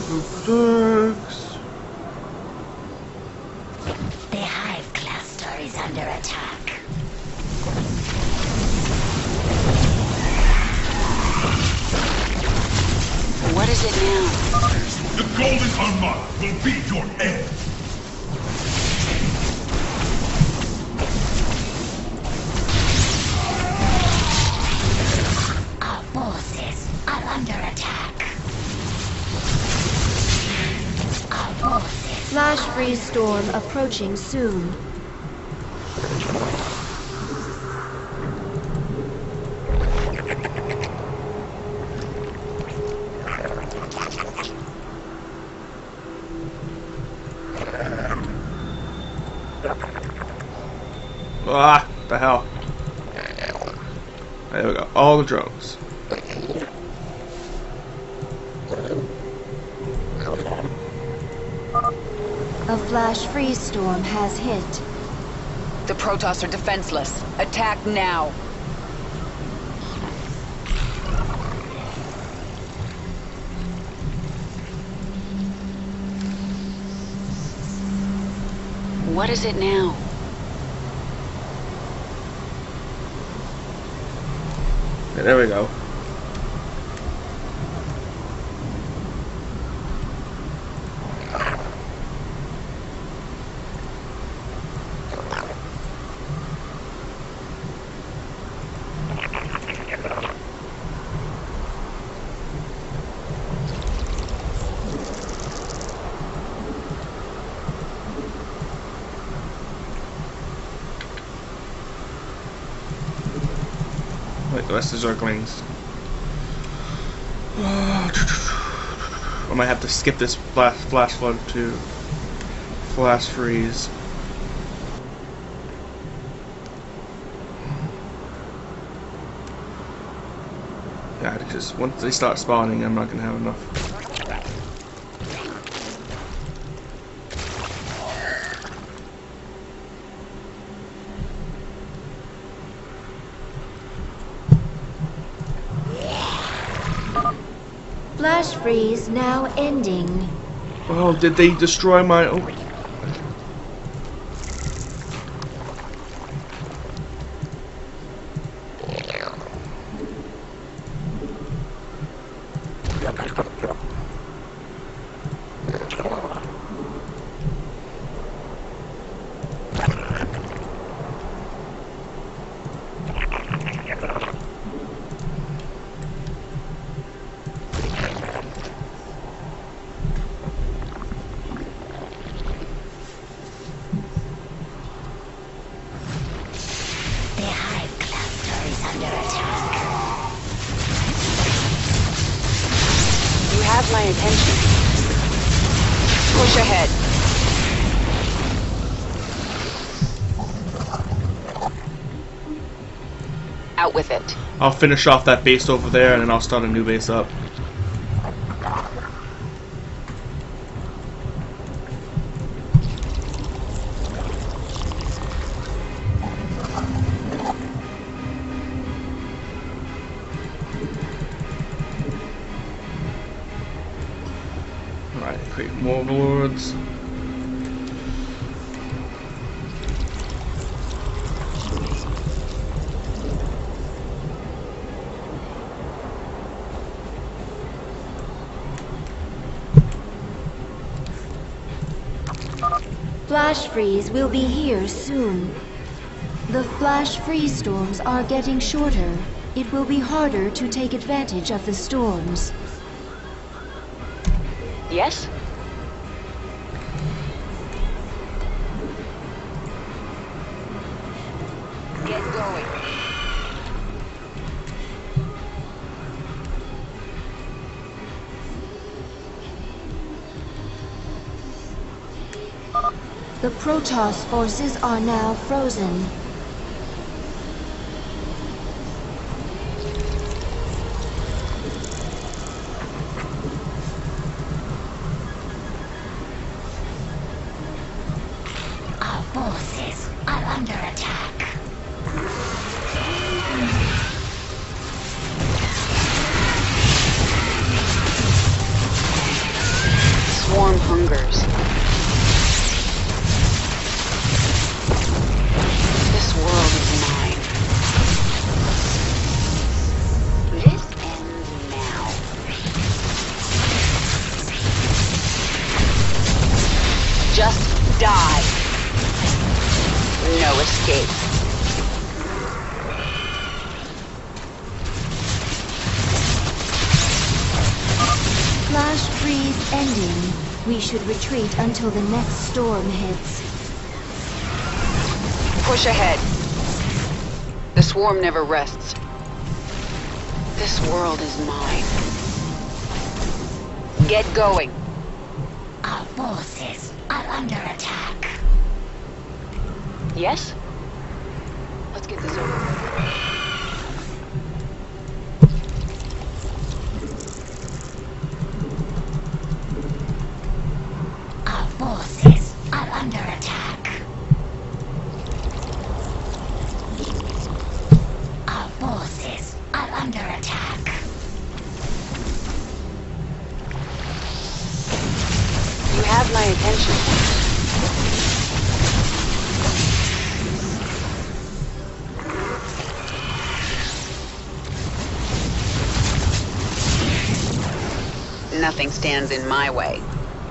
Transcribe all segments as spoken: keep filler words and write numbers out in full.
The hive cluster is under attack. What is it now? The Golden Armada will be your end. Our forces are under attack. Our forces. Flash freeze storm approaching soon. Ah, the hell. There we go. All the drones. A flash freeze storm has hit. The Protoss are defenseless. Attack now. What is it now? Yeah, there we go. Wait, the rest is Zerglings. I might have to skip this flash, flash flood to flash freeze. Yeah, because once they start spawning, I'm not gonna have enough. Flash freeze now ending. Oh, did they destroy my... Oh. My attention. Push ahead. Out with it. I'll finish off that base over there and then I'll start a new base up. Alright, create more lords. Flash freeze will be here soon. The flash freeze storms are getting shorter. It will be harder to take advantage of the storms. Yes? Get going. The Protoss forces are now frozen. Our forces are under attack. hungers. This world is mine. This ends now. Just die. No escape. Flash freeze ending. We should retreat until the next storm hits. Push ahead. The swarm never rests. This world is mine. Get going. Our forces are under attack. Yes? Let's get this over with. Our forces are under attack. Our forces are under attack. You have my attention. Nothing stands in my way.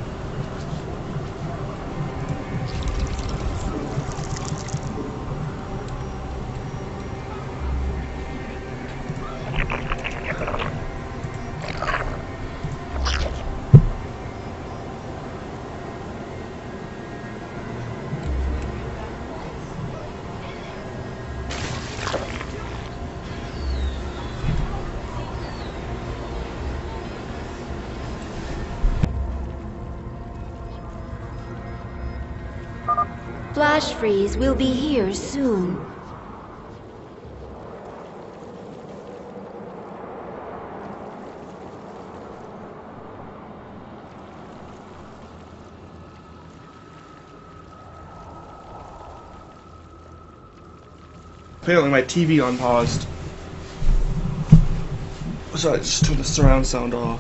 Flash freeze will be here soon. Apparently my T V unpaused. So I just turned the surround sound off.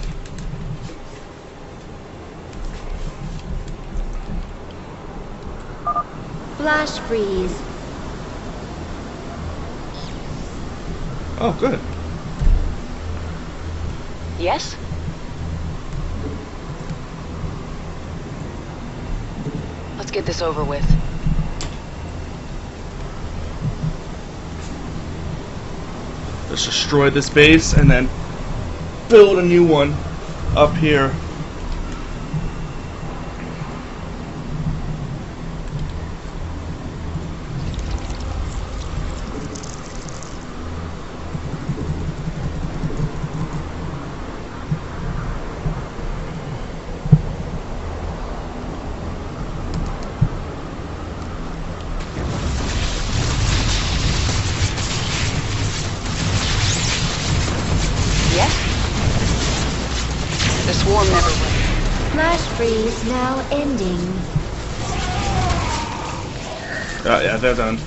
Flash freeze. Oh, good. Yes? Let's get this over with. Let's destroy this base and then build a new one up here. The swarm never wins. Flash freeze now ending. Oh, yeah, they're done.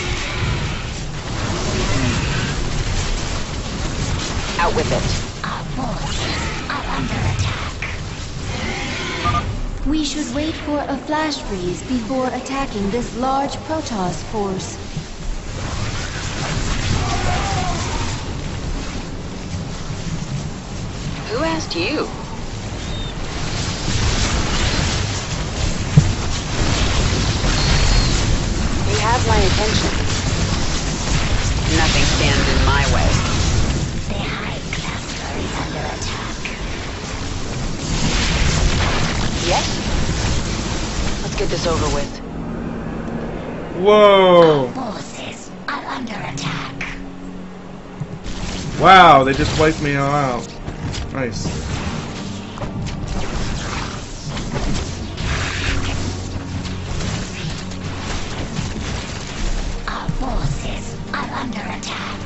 Out with it. Our forces are under attack. We should wait for a flash freeze before attacking this large Protoss force. Who asked you? You have my attention. Nothing stands in my way. The Hive cluster is under attack. Yes? Let's get this over with. Whoa! Our forces are under attack. Wow, they just wiped me all out. Nice. Our forces are under attack.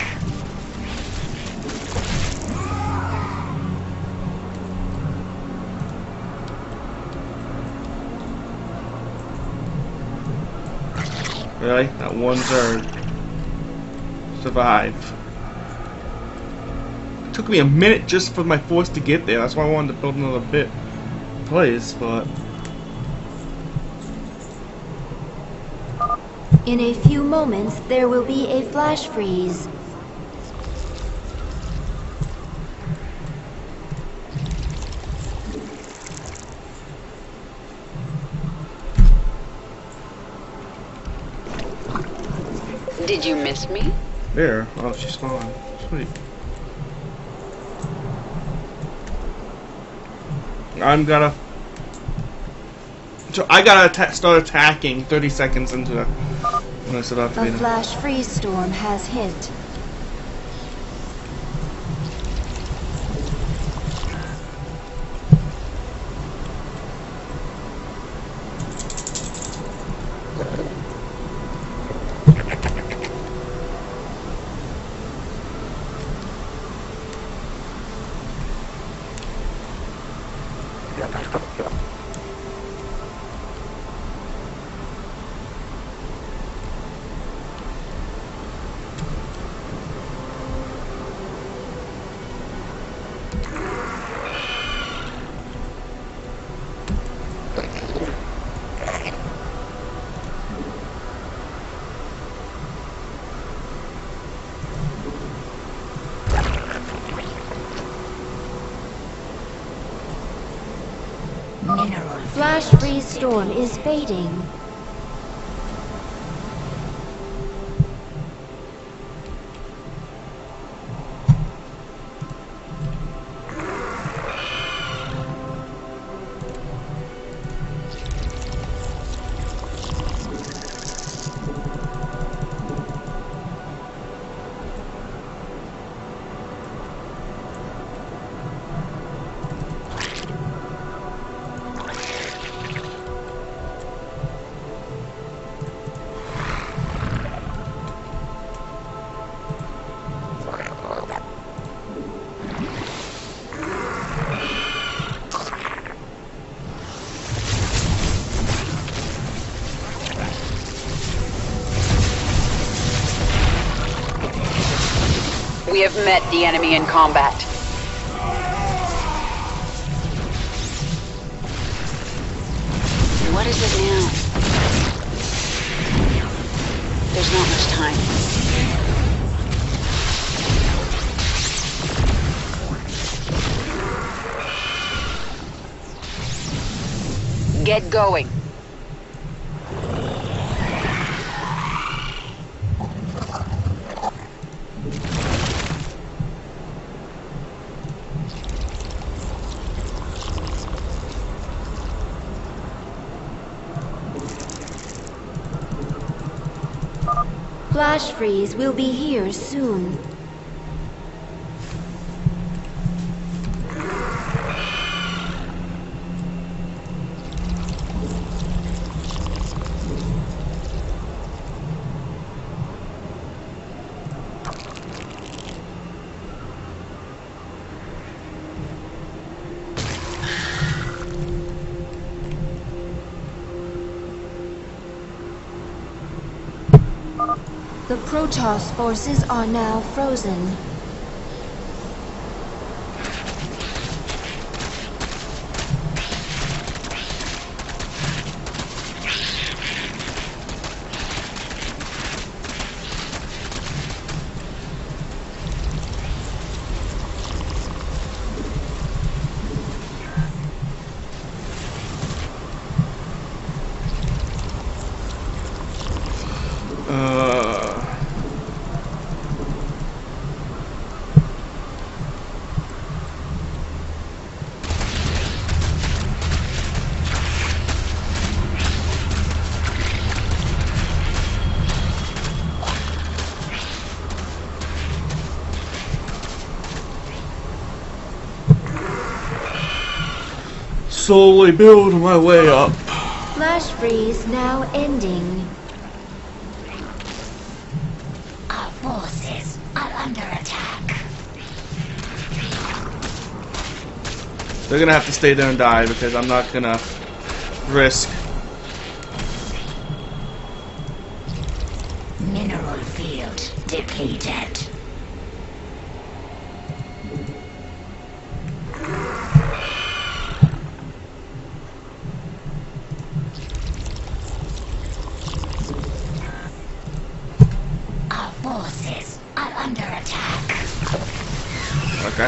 Really? That one Zerg survived. It took me a minute just for my force to get there. That's why I wanted to build another bit place, but In a few moments, there will be a flash freeze. Did you miss me? There. Oh, she's gone. Sweet. I'm gonna. So I gotta atta start attacking thirty seconds into it. Unless it'll have to be A flash freeze storm has hit. Mineral Flash freeze storm is fading. We have met the enemy in combat. What is it now? There's not much time. Get going. Flash freeze will be here soon. The Protoss forces are now frozen. Slowly build my way up. Flash freeze now ending. Our forces are under attack. They're gonna have to stay there and die because I'm not gonna risk. Mineral field depleted.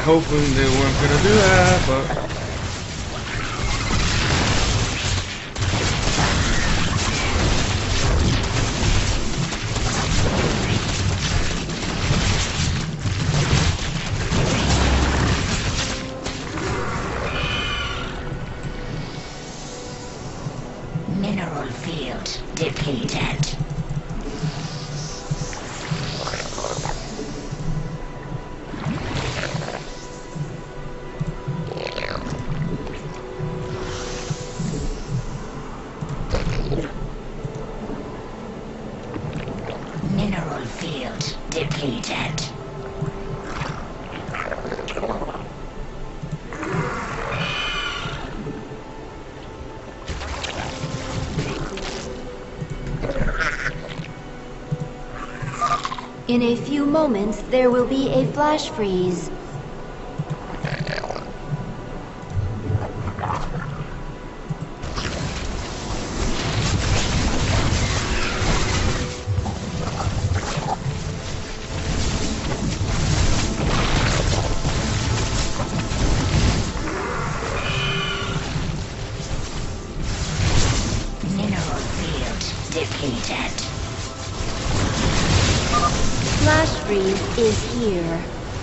hoping they weren't gonna do that, but. Mineral field depleted. Mineral field depleted. In a few moments, there will be a flash freeze. Mineral field depleted. Flash freeze is here.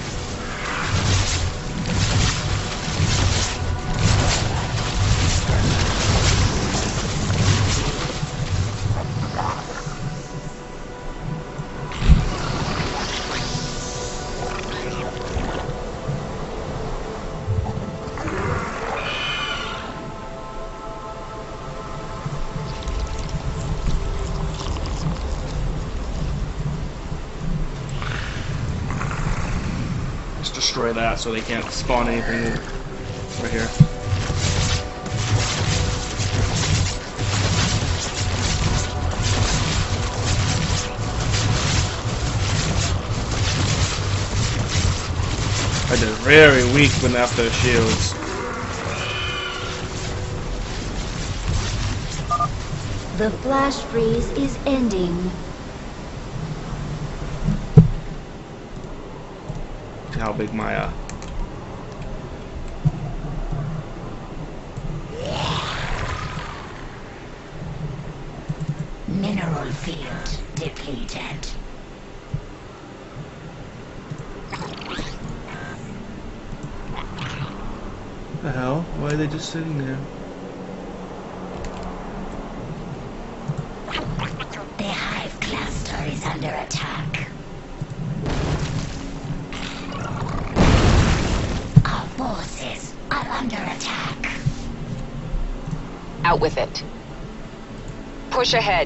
Let's destroy that so they can't spawn anything right here. I did very weak when after the shields. The flash freeze is ending. See how big my uh Mineral field depleted. the hell? Why are they just sitting there? The hive cluster is under attack. Our forces are under attack. Out with it. Push ahead.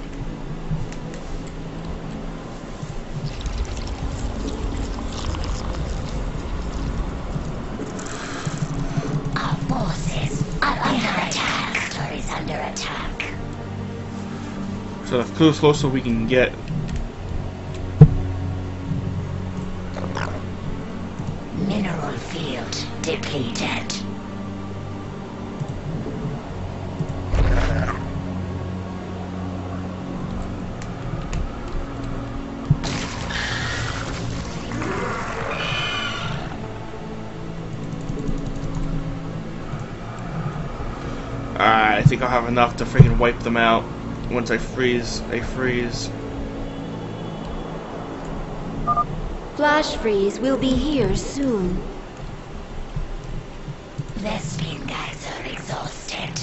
Our forces are under attack. Cluster is under attack. So the close- closer we can get. Mineral field depleted. Alright, I think I'll have enough to freaking wipe them out once I freeze. I freeze. Flash freeze will be here soon. The spin guys are exhausted.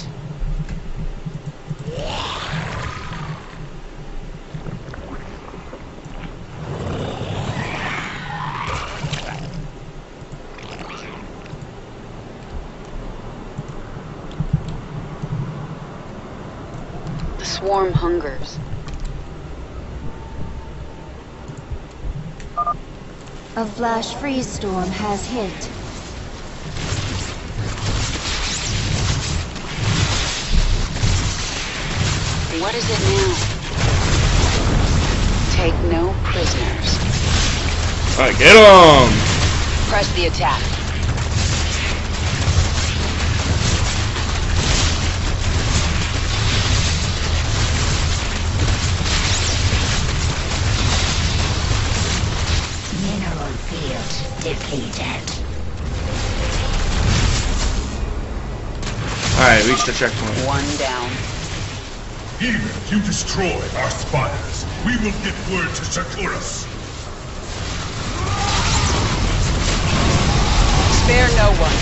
The swarm hungers. A flash freeze storm has hit. What is it now? Take no prisoners. Alright, get them! Press the attack. Mineral field depleted. Alright, reach the checkpoint. One down. Even if you destroy our spires, we will get word to Sakuras. Spare no one.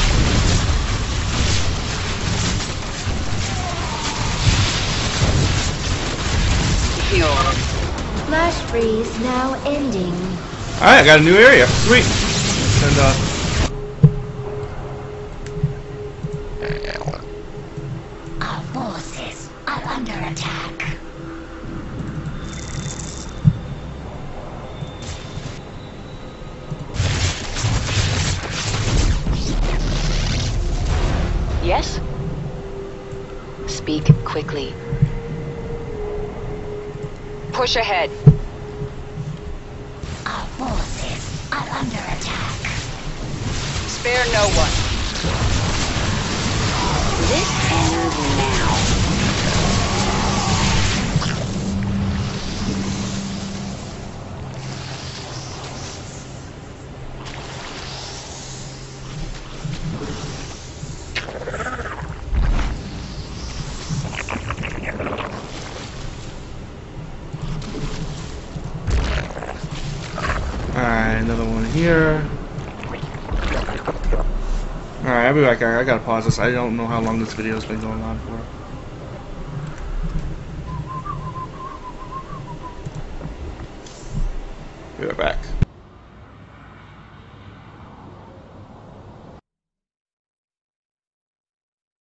Heal. Flash freeze now ending. Alright, I got a new area. Sweet. And, uh... Our forces are under attack. Yes? Speak quickly. Push ahead. Our forces are under attack. Spare no one. This ends now. Alright, another one here. Alright, I'll be back. I gotta pause this. I don't know how long this video's been going on for. Be right back.